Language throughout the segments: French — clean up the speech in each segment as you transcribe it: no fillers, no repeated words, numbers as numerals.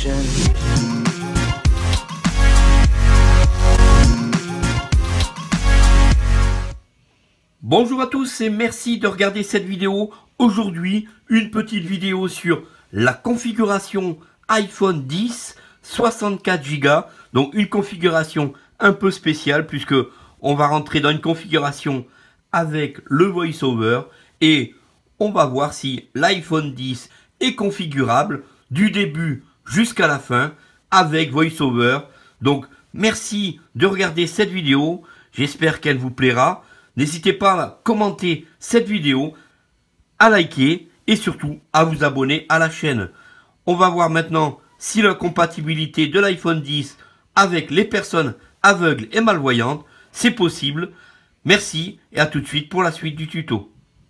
ocean. Bonjour à tous et merci de regarder cette vidéo. Aujourd'hui, une petite vidéo sur la configuration iPhone X 64 Go. Donc une configuration un peu spéciale puisque on va rentrer dans une configuration avec le VoiceOver et on va voir si l'iPhone X est configurable du début jusqu'à la fin avec VoiceOver. Donc merci de regarder cette vidéo. J'espère qu'elle vous plaira. N'hésitez pas à commenter cette vidéo, à liker et surtout à vous abonner à la chaîne. On va voir maintenant si la compatibilité de l'iPhone X avec les personnes aveugles et malvoyantes, c'est possible. Merci et à tout de suite pour la suite du tuto.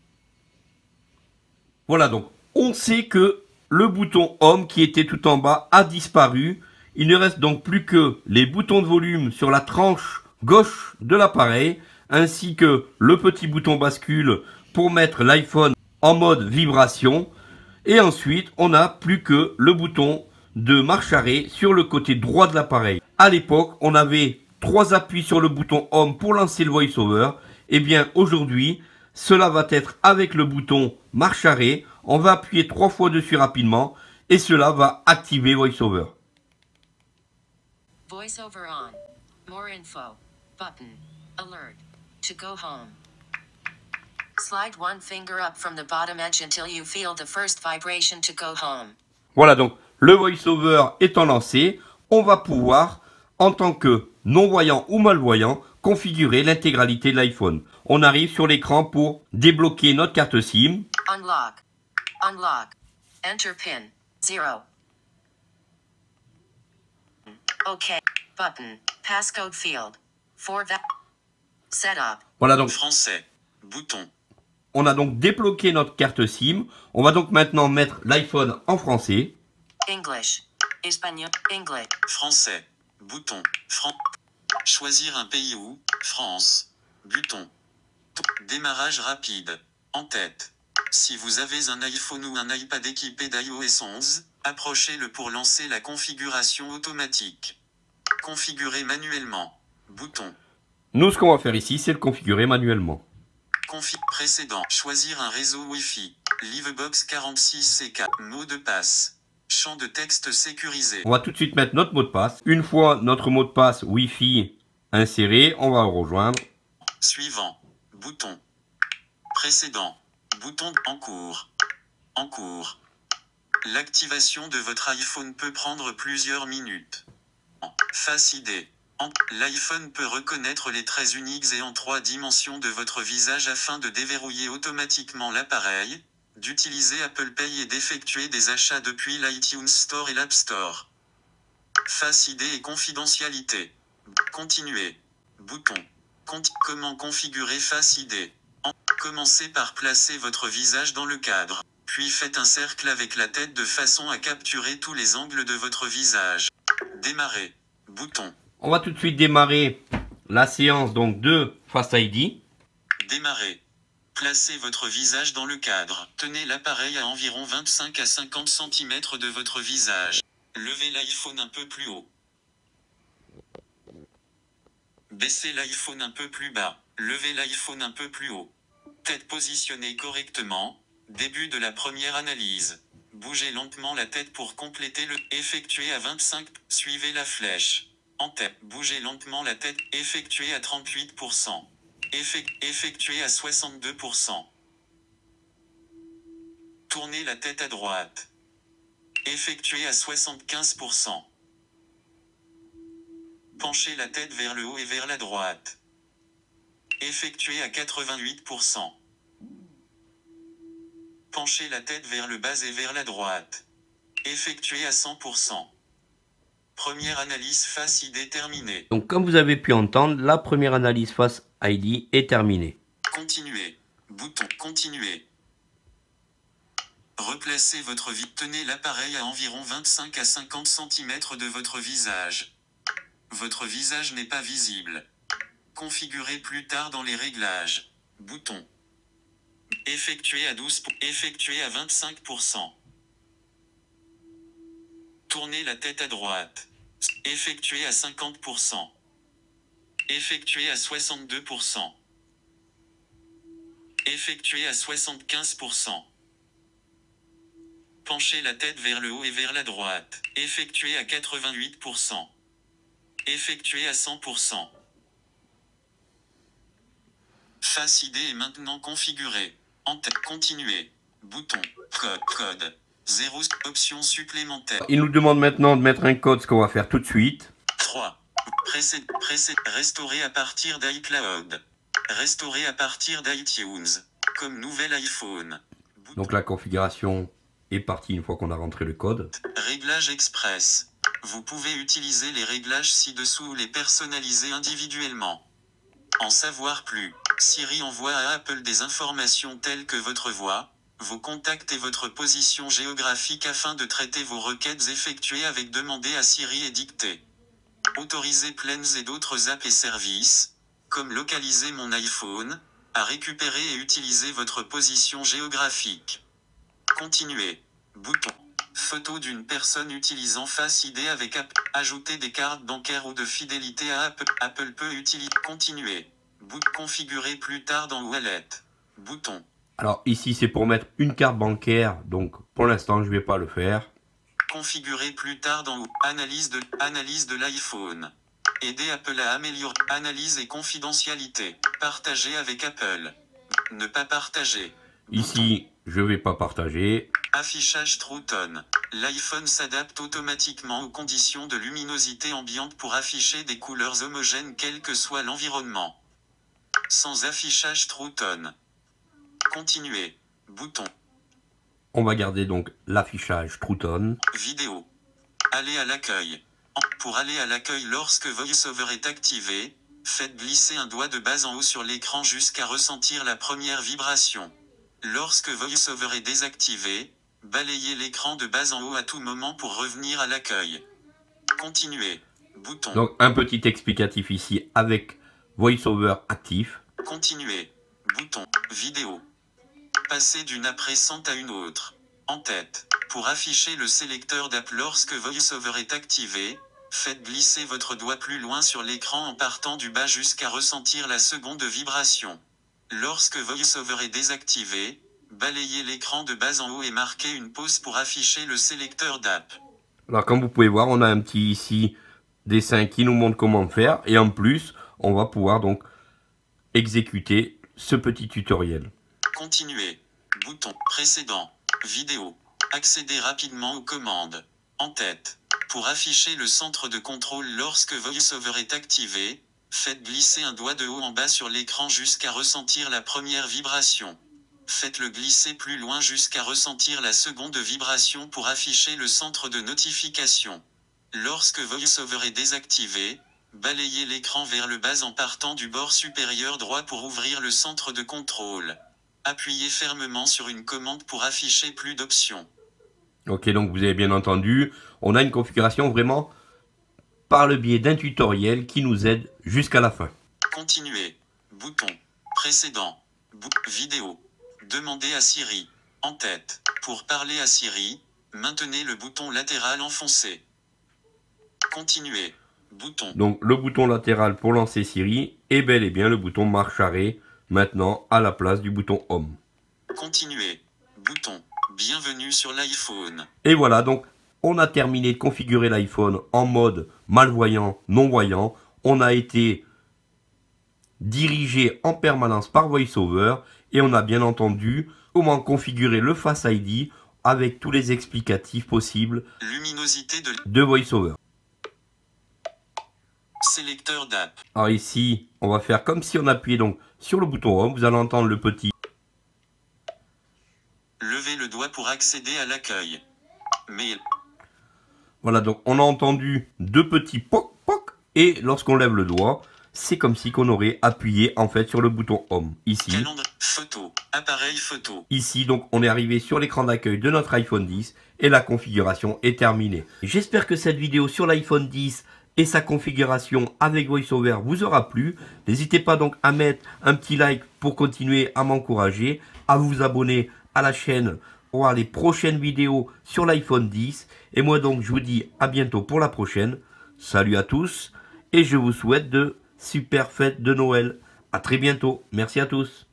Voilà, donc on sait que le bouton Home qui était tout en bas a disparu. Il ne reste donc plus que les boutons de volume sur la tranche gauche de l'appareil, ainsi que le petit bouton bascule pour mettre l'iPhone en mode vibration. Et ensuite, on n'a plus que le bouton de marche arrêt sur le côté droit de l'appareil. À l'époque, on avait 3 appuis sur le bouton Home pour lancer le VoiceOver. Et bien aujourd'hui, cela va être avec le bouton marche arrêt. On va appuyer 3 fois dessus rapidement et cela va activer VoiceOver. VoiceOver on. More info. Button. Alert. To go home. Slide one finger up from the bottom edge until you feel the first vibration to go home. Voilà, donc le VoiceOver étant lancé, on va pouvoir, en tant que non-voyant ou malvoyant, configurer l'intégralité de l'iPhone. On arrive sur l'écran pour débloquer notre carte SIM. Unlock. Unlock. Enter pin. 0. OK. Button. Passcode field. For that. Setup. Voilà, donc Français. Bouton. on a donc débloqué notre carte SIM. On va donc maintenant mettre l'iPhone en français. English. Espagnol. English. Français. Bouton. Choisir un pays ou France. Bouton. Démarrage rapide. En tête. Si vous avez un iPhone ou un iPad équipé d'iOS 11, approchez-le pour lancer la configuration automatique. Configurer manuellement. Bouton. Nous, ce qu'on va faire ici, c'est le configurer manuellement. Précédent. Choisir un réseau Wi-Fi. Livebox 46CK. Mot de passe. Champ de texte sécurisé. On va tout de suite mettre notre mot de passe. Une fois notre mot de passe Wi-Fi inséré, on va le rejoindre. Suivant. Bouton. Précédent. Bouton en cours. En cours. L'activation de votre iPhone peut prendre plusieurs minutes. Face ID. L'iPhone peut reconnaître les traits uniques et en 3 dimensions de votre visage afin de déverrouiller automatiquement l'appareil, d'utiliser Apple Pay et d'effectuer des achats depuis l'iTunes Store et l'App Store. Face ID et confidentialité. Continuer. Bouton. Comment configurer Face ID? Commencez par placer votre visage dans le cadre. Puis faites un cercle avec la tête de façon à capturer tous les angles de votre visage. Démarrer. Bouton. On va tout de suite démarrer la séance donc de Face ID. Démarrer. Placez votre visage dans le cadre. Tenez l'appareil à environ 25 à 50 cm de votre visage. Levez l'iPhone un peu plus haut. Baissez l'iPhone un peu plus bas. Levez l'iPhone un peu plus haut. Tête positionnée correctement. Début de la première analyse. Bougez lentement la tête pour compléter le effectuer à 25. Suivez la flèche. En tête. Bougez lentement la tête. Effectuer à 38%. Effectuer à 62%. Tournez la tête à droite. Effectuer à 75%. Penchez la tête vers le haut et vers la droite. Effectuer à 88%. Penchez la tête vers le bas et vers la droite. Effectuer à 100%. Première analyse Face ID terminée. Donc comme vous avez pu entendre, la première analyse Face ID est terminée. Continuer. Bouton Continuer. Replacez votre vie. Tenez l'appareil à environ 25 à 50 cm de votre visage. Votre visage n'est pas visible. Configurez plus tard dans les réglages. Bouton. Effectuer à 12%. Effectuer à 25%. Tournez la tête à droite. Effectuez à 50%. Effectuez à 62%. Effectuez à 75%. Penchez la tête vers le haut et vers la droite. Effectuez à 88%. Effectuez à 100%. Face ID est maintenant configurée. En tête, continuer. Bouton, code. 0, option supplémentaire. Il nous demande maintenant de mettre un code, ce qu'on va faire tout de suite. 3. Restaurer à partir d'iCloud. Restaurer à partir d'iTunes. Comme nouvel iPhone. Donc la configuration est partie une fois qu'on a rentré le code. Réglages express. Vous pouvez utiliser les réglages ci-dessous ou les personnaliser individuellement. En savoir plus, Siri envoie à Apple des informations telles que votre voix, vos contacts et votre position géographique afin de traiter vos requêtes effectuées avec demander à Siri et dicter. Autoriser Plans et d'autres apps et services, comme localiser mon iPhone, à récupérer et utiliser votre position géographique. Continuer. Bouton. Photo d'une personne utilisant Face ID avec Apple. Ajouter des cartes bancaires ou de fidélité à Apple. Apple peut utiliser. Continuer. Configurer plus tard dans Wallet. Bouton. Alors ici c'est pour mettre une carte bancaire, donc pour l'instant je ne vais pas le faire. Configurer plus tard dans Analyse de l'iPhone. Aider Apple à améliorer analyse et confidentialité. Partager avec Apple. Ne pas partager. Ici je ne vais pas partager. Affichage True Tone. L'iPhone s'adapte automatiquement aux conditions de luminosité ambiante pour afficher des couleurs homogènes quel que soit l'environnement. Sans affichage True Tone. Continuer. Bouton. On va garder donc l'affichage True Tone. Vidéo. Aller à l'accueil. Pour aller à l'accueil lorsque VoiceOver est activé, faites glisser un doigt de bas en haut sur l'écran jusqu'à ressentir la première vibration. Lorsque VoiceOver est désactivé, balayez l'écran de bas en haut à tout moment pour revenir à l'accueil. Continuer. Bouton. Donc un petit explicatif ici avec VoiceOver actif. Continuer. Bouton. Vidéo. Passer d'une app récente à une autre. En tête. Pour afficher le sélecteur d'app lorsque VoiceOver est activé, faites glisser votre doigt plus loin sur l'écran en partant du bas jusqu'à ressentir la seconde vibration. Lorsque VoiceOver est désactivé, balayez l'écran de bas en haut et marquez une pause pour afficher le sélecteur d'app. Alors comme vous pouvez voir, on a un petit ici dessin qui nous montre comment faire. Et en plus, on va pouvoir donc exécuter ce petit tutoriel. Continuer. Bouton. Précédent. Vidéo. Accéder rapidement aux commandes. En tête. Pour afficher le centre de contrôle lorsque VoiceOver est activé, faites glisser un doigt de haut en bas sur l'écran jusqu'à ressentir la première vibration. Faites-le glisser plus loin jusqu'à ressentir la seconde vibration pour afficher le centre de notification. Lorsque VoiceOver est désactivé, balayez l'écran vers le bas en partant du bord supérieur droit pour ouvrir le centre de contrôle. Appuyez fermement sur une commande pour afficher plus d'options. Ok, donc vous avez bien entendu, on a une configuration vraiment par le biais d'un tutoriel qui nous aide jusqu'à la fin. Continuer. Bouton. Précédent. Vidéo. Demandez à Siri. En tête. Pour parler à Siri, maintenez le bouton latéral enfoncé. Continuer. Bouton. Donc le bouton latéral pour lancer Siri est bel et bien le bouton marche arrêt maintenant à la place du bouton Home. Continuer. Bouton. Bienvenue sur l'iPhone. Et voilà, donc on a terminé de configurer l'iPhone en mode malvoyant, non-voyant. On a été dirigé en permanence par VoiceOver et on a bien entendu comment configurer le Face ID avec tous les explicatifs possibles Luminosité de VoiceOver. Sélecteur d'app. Alors ici, on va faire comme si on appuyait donc sur le bouton Home. Vous allez entendre le petit. Levez le doigt pour accéder à l'accueil. Mail. Voilà, donc on a entendu deux petits poc poc et lorsqu'on lève le doigt, c'est comme si qu'on aurait appuyé en fait sur le bouton Home. Ici. Calendrier. Photo. Appareil photo. Ici, donc on est arrivé sur l'écran d'accueil de notre iPhone 10 et la configuration est terminée. J'espère que cette vidéo sur l'iPhone 10 et sa configuration avec VoiceOver vous aura plu. N'hésitez pas donc à mettre un petit like pour continuer à m'encourager, à vous abonner à la chaîne voir les prochaines vidéos sur l'iPhone 10. Et moi donc je vous dis à bientôt pour la prochaine. Salut à tous et je vous souhaite de super fêtes de Noël. À très bientôt. Merci à tous.